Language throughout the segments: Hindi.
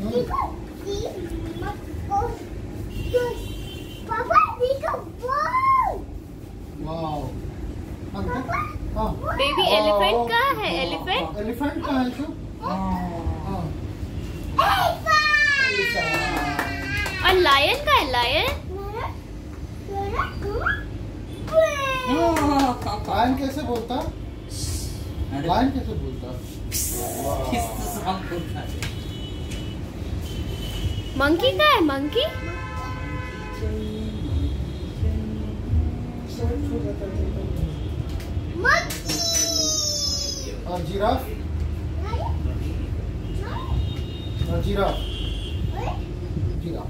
देखो पापा देखो वाओ। बेबी एलिफेंट कहाँ है? एलिफेंट एलिफेंट कहाँ है? और लायन का है? लायन लायन कैसे बोलता? लायन कैसे बोलता? मंकी का है? मंकी और जिराफ? और जिराफ? जिराफ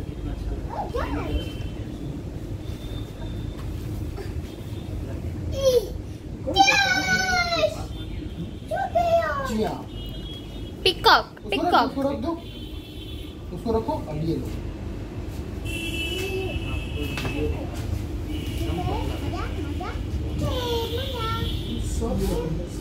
चिया। पिकॉक पिकॉक उसको रख दो, उसको रखो। अब ये लो। सब